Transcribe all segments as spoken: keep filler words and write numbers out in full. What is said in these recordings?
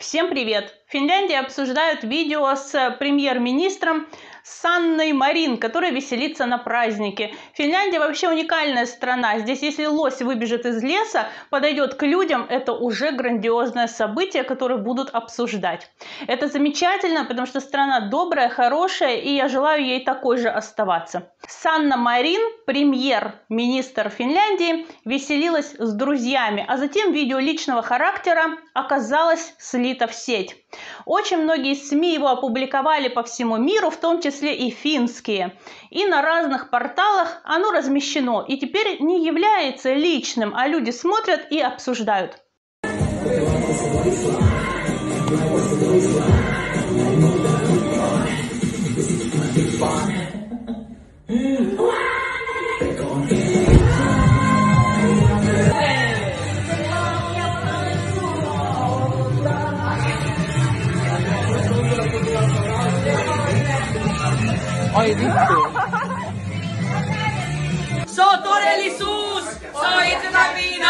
Всем привет! В Финляндии обсуждают видео с премьер-министром Санной Марин, которая веселится на празднике. Финляндия вообще уникальная страна. Здесь, если лось выбежит из леса, подойдет к людям, это уже грандиозное событие, которое будут обсуждать. Это замечательно, потому что страна добрая, хорошая, и я желаю ей такой же оставаться. Санна Марин, премьер-министр Финляндии, веселилась с друзьями, а затем видео личного характера оказалось слито в сеть. Очень многие СМИ его опубликовали по всему миру, в том числе и финские. И на разных порталах оно размещено. И теперь не является личным, а люди смотрят и обсуждают. Ai vittu. Se on todellisuus! Soitetaan viina!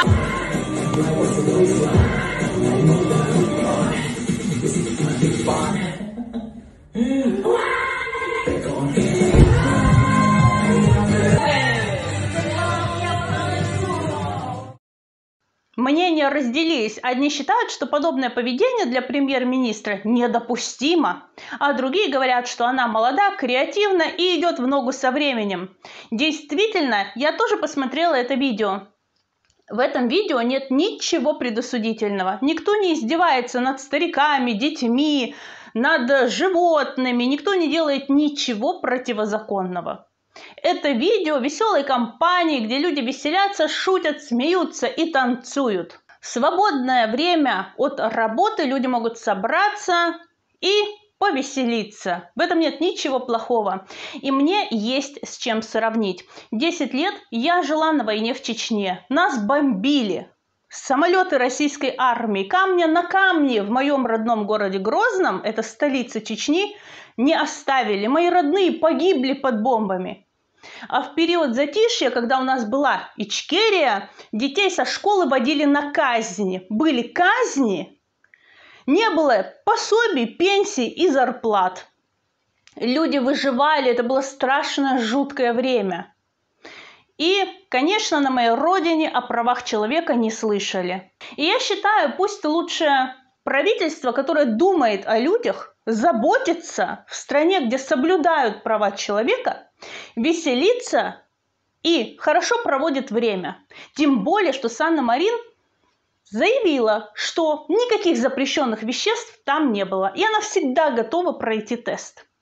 Мнения разделились. Одни считают, что подобное поведение для премьер-министра недопустимо, а другие говорят, что она молода, креативна и идет в ногу со временем. Действительно, я тоже посмотрела это видео. В этом видео нет ничего предосудительного. Никто не издевается над стариками, детьми, над животными. Никто не делает ничего противозаконного. Это видео веселой компании, где люди веселятся, шутят, смеются и танцуют. В свободное время от работы люди могут собраться и повеселиться. В этом нет ничего плохого. И мне есть с чем сравнить. десять лет я жила на войне в Чечне. Нас бомбили. Самолеты российской армии камня на камне в моем родном городе Грозном, это столица Чечни, не оставили. Мои родные погибли под бомбами. А в период затишья, когда у нас была Ичкерия, детей со школы водили на казни. Были казни, не было пособий, пенсий и зарплат. Люди выживали, это было страшное, жуткое время. И, конечно, на моей родине о правах человека не слышали. И я считаю, пусть лучше правительство, которое думает о людях, заботится в стране, где соблюдают права человека, веселится и хорошо проводит время. Тем более, что Санна Марин заявила, что никаких запрещенных веществ там не было. И она всегда готова пройти тест.